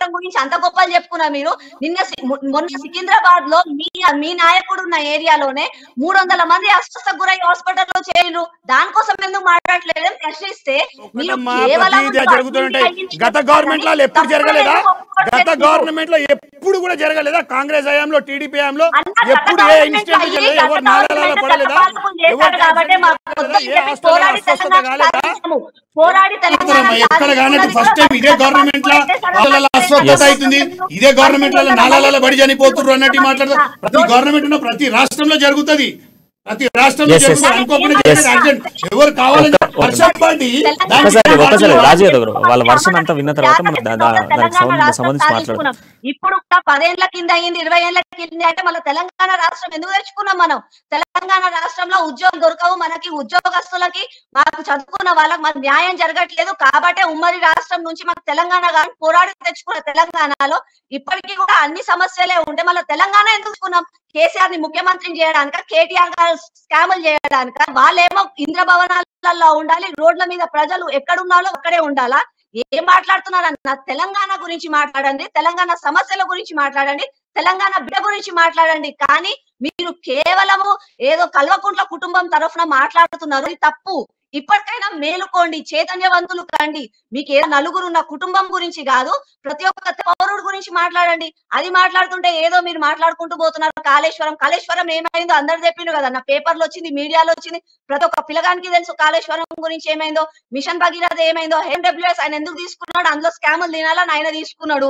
రాష్ట్రం గురించి అంత గొప్పలు చెప్పుకున్నా మీరు నిన్న మొన్న సికింద్రాబాద్ లో మీ నాయకుడు ఉన్న ఏరియాలోనే 300 మంది అస్వస్థ గురై హాస్పిటల్లో చేరిరు. దానికోసం ఎందుకు మాట్లాడలేదని ప్రశ్నిస్తే గత గవర్నమెంట్ లో ఎప్పుడు జరగలేదా? గత గవర్నమెంట్ లో ఎప్పుడు కూడా జరగలేదా? కాంగ్రెస్ హయాంలో, టీడీపీ హయాంలో ఎప్పుడు ఏ ఇన్సిడెంట్ జరగలేదు? ఎవరు నారాలలో పడలేదా? ఎక్కడ కానీ ఫస్ట్ టైం ఇదే గవర్నమెంట్ లో అస్వస్థత అవుతుంది, ఇదే గవర్నమెంట్ లో నాలాలలో బడి చనిపోతున్నారు అన్నట్టు మాట్లాడతారు. ప్రతి గవర్నమెంట్ లో ప్రతి రాష్ట్రంలో జరుగుతుంది, ప్రతి రాష్ట్రంలో ఎవరు కావాలని వాళ్ళ వర్షం అంతా విన్న తర్వాత సంబంధించి మాట్లాడుతున్నాం. ఇప్పుడు 10 ఏళ్ల కింద అయింది, 20 ఏళ్ల కింద అంటే మళ్ళీ తెలంగాణ రాష్ట్రం ఎందుకు తెచ్చుకున్నాం మనం? తెలంగాణ రాష్ట్రంలో ఉద్యోగం దొరకవు మనకి, ఉద్యోగస్తులకి, మాకు చదువుకున్న వాళ్ళకి మాకు న్యాయం జరగట్లేదు కాబట్టి ఉమ్మడి రాష్ట్రం నుంచి మాకు తెలంగాణ కానీ పోరాడి తెచ్చుకున్న తెలంగాణలో ఇప్పటికీ కూడా అన్ని సమస్యలే ఉంటే మళ్ళీ తెలంగాణ ఎందుకు తెచ్చుకున్నాం? కేసీఆర్ ని ముఖ్యమంత్రిని చేయడానిక, కేటీఆర్ గారు స్కాములు చేయడానిక? వాళ్ళేమో ఇంద్ర భవనాలలో ఉండాలి, రోడ్ల మీద ప్రజలు ఎక్కడున్నాలో అక్కడే ఉండాలా? ఏం మాట్లాడుతున్నారన్న? తెలంగాణ గురించి మాట్లాడండి, తెలంగాణ సమస్యల గురించి మాట్లాడండి, తెలంగాణ బిడ్డ గురించి మాట్లాడండి. కానీ మీరు కేవలము ఏదో కల్వకుంట్ల కుటుంబం తరఫున మాట్లాడుతున్నారు, ఇది తప్పు. ఇప్పటికైనా మేలుకోండి, చైతన్యవంతులు కండి. మీకు ఏదో నలుగురున్న కుటుంబం గురించి కాదు, ప్రతి ఒక్క పౌరుడు గురించి మాట్లాడండి. అది మాట్లాడుతుంటే ఏదో మీరు మాట్లాడుకుంటూ పోతున్నారు. కాళేశ్వరం ఏమైందో అందరు చెప్పిండ్రు కదా, నా పేపర్లో వచ్చింది, మీడియాలో వచ్చింది, ప్రతి ఒక్క పిల్లగానికి తెలుసు కాళేశ్వరం గురించి ఏమైందో, మిషన్ భగీరథ ఏమైందో, HMWS ఆయన ఎందుకు తీసుకున్నాడు, అందులో స్కాములు తినాలని ఆయన తీసుకున్నాడు.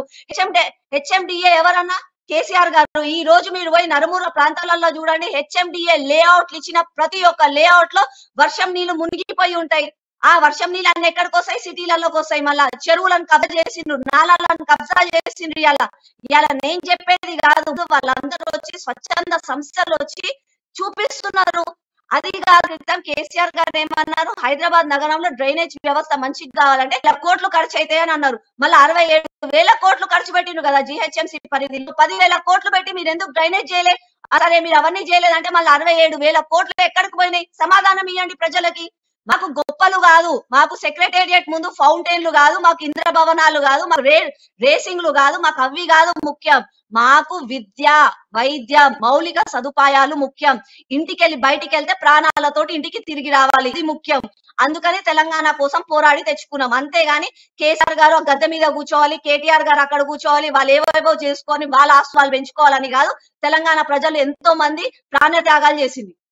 HMDA ఎవరన్నా? కేసీఆర్ గారు. ఈ రోజు మీరు పోయి నరుమూల ప్రాంతాలలో చూడండి, HMDA లేఅవుట్లు ఇచ్చిన ప్రతి ఒక్క లేఅవుట్ లో వర్షం నీళ్లు మునిగిపోయి ఉంటాయి. ఆ వర్షం నీళ్ళు అన్ని ఎక్కడికి వస్తాయి? సిటీలలోకి వస్తాయి. మళ్ళా చెరువులను కబ్జా చేసిండ్రు, నాలాలను కబ్జా చేసిండ్రు. ఇవాళ నేను చెప్పేది కాదు, వాళ్ళందరూ వచ్చి స్వచ్ఛంద సంస్థలు వచ్చి చూపిస్తున్నారు. అది కాదు, కేసీఆర్ గారు ఏమన్నారు, హైదరాబాద్ నగరంలో డ్రైనేజ్ వ్యవస్థ మంచిగా కావాలంటే 1,00,000 కోట్లు ఖర్చు అవుతాయని అన్నారు. మళ్ళీ 67,000 కోట్లు ఖర్చు పెట్టిండ్రు కదా GHMC పరిధిలో. 10,000 కోట్లు పెట్టి మీరు ఎందుకు డ్రైనేజ్ చేయలే? సరే మీరు అవన్నీ చేయలేదంటే మళ్ళీ 67,000 కోట్లు ఎక్కడికి పోయినాయి? సమాధానం ఇవ్వండి ప్రజలకి. మాకు గొప్పలు కాదు, మాకు సెక్రటేరియట్ ముందు ఫౌంటైన్లు కాదు, మాకు ఇంద్ర భవనాలు కాదు, మాకు రేసింగ్లు కాదు, మాకు అవి కాదు ముఖ్యం. మాకు విద్య, వైద్య, మౌలిక సదుపాయాలు ముఖ్యం. ఇంటికెళ్ళి బయటికి వెళ్తే ప్రాణాలతోటి ఇంటికి తిరిగి రావాలి, ఇది ముఖ్యం. అందుకని తెలంగాణ కోసం పోరాడి తెచ్చుకున్నాం. అంతేగాని కేసీఆర్ గారు గద్దె మీద కూర్చోవాలి, కేటీఆర్ గారు అక్కడ కూర్చోవాలి, వాళ్ళు ఏవేవో చేసుకొని వాళ్ళ ఆస్తులు పెంచుకోవాలని కాదు. తెలంగాణ ప్రజలు ఎంతో మంది ప్రాణ త్యాగాలు చేసింది.